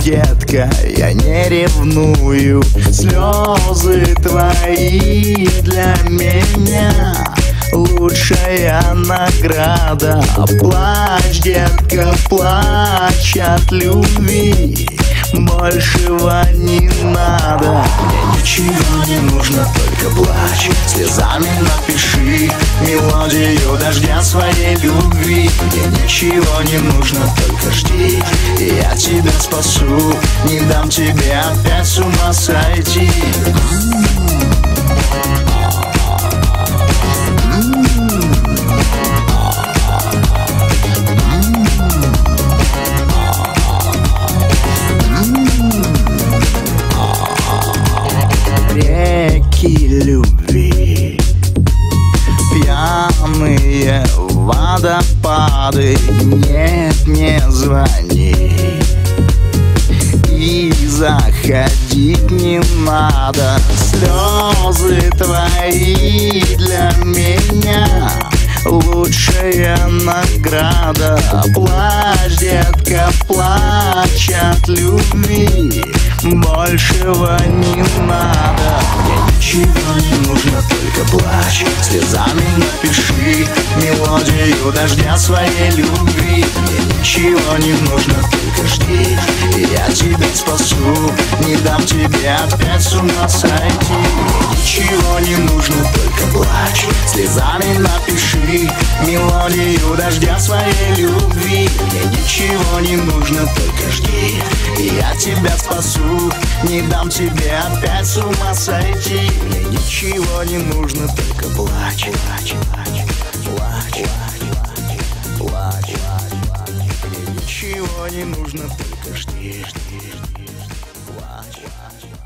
детка, я не ревную. Слезы твои для меня лучшая награда. Плачь, детка, плачь от любви, большего не надо. Мне ничего не нужно, только плачь. Слезами напиши мелодию дождя своей любви. Мне ничего не нужно, только жди, и я тебя спасу. Не дам тебе опять с ума сойти. Реки любви, пьяные водопады. Нет, не звони и заходить не надо. Слезы твои для меня лучшая награда. Плачь, детка, плачь от любви, большего не надо. Мне ничего не нужно, только плачь. Слезами напиши мелодию дождя своей любви. Мне ничего не нужно, только жди, и я тебя спасу. Не дам тебе опять с ума сойти. Мне ничего не нужно, только плачь. Слезами напиши мелодию дождя своей любви. Мне ничего не нужно, только жди, и я тебя спасу. Не дам тебе опять с ума сойти. Мне ничего не нужно, только плачь, плачь, плачь, плачь, плачь, плачь. Мне ничего не нужно, только жди, жди, жди, плачь, плачь.